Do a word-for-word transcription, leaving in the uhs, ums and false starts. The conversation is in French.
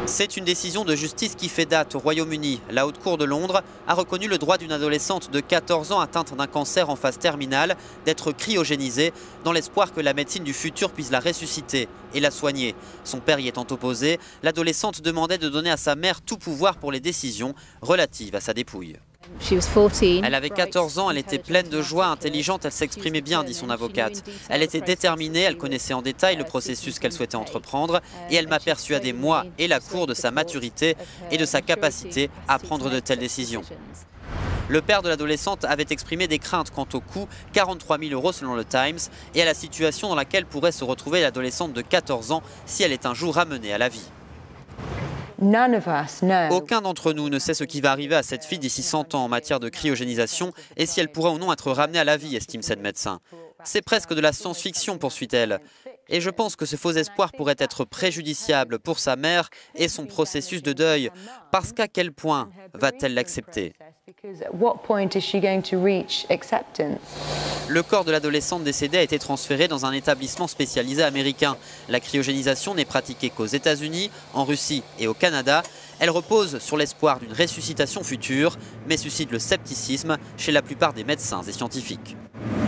C'est une décision de justice qui fait date au Royaume-Uni. La Haute Cour de Londres a reconnu le droit d'une adolescente de quatorze ans atteinte d'un cancer en phase terminale d'être cryogénisée dans l'espoir que la médecine du futur puisse la ressusciter et la soigner. Son père y étant opposé, l'adolescente demandait de donner à sa mère tout pouvoir pour les décisions relatives à sa dépouille. Elle avait quatorze ans, elle était pleine de joie, intelligente, elle s'exprimait bien, dit son avocate. Elle était déterminée, elle connaissait en détail le processus qu'elle souhaitait entreprendre et elle m'a persuadé, moi et la Cour, de sa maturité et de sa capacité à prendre de telles décisions. Le père de l'adolescente avait exprimé des craintes quant au coût, quarante-trois mille euros selon le Times, et à la situation dans laquelle pourrait se retrouver l'adolescente de quatorze ans si elle est un jour ramenée à la vie. Aucun d'entre nous ne sait ce qui va arriver à cette fille d'ici cent ans en matière de cryogénisation et si elle pourra ou non être ramenée à la vie, estime cette médecin. C'est presque de la science-fiction, poursuit-elle. Et je pense que ce faux espoir pourrait être préjudiciable pour sa mère et son processus de deuil. Parce qu'à quel point va-t-elle l'accepter ? Le corps de l'adolescente décédée a été transféré dans un établissement spécialisé américain. La cryogénisation n'est pratiquée qu'aux États-Unis, en Russie et au Canada. Elle repose sur l'espoir d'une ressuscitation future, mais suscite le scepticisme chez la plupart des médecins et scientifiques.